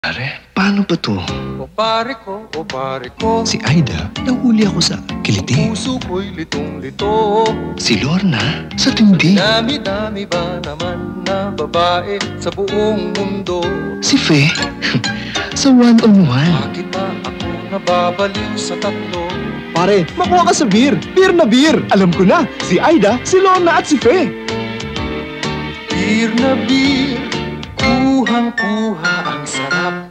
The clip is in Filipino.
Pare, paano ba to? O pare ko, Si Aida, nahuli ako sa kiliti. puso ko'y litong-lito. Si Lorna, sa tindi. Dami-dami ba naman na babae sa buong mundo? Si Fe, sa one-on-one. Bakit ba ako nababaliw sa tatlo? Pare, makuha ka sa beer. Beer na beer. Alam ko na, si Aida, si Lorna at si Fe. Beer na beer, kuhang-kuha ang sarap.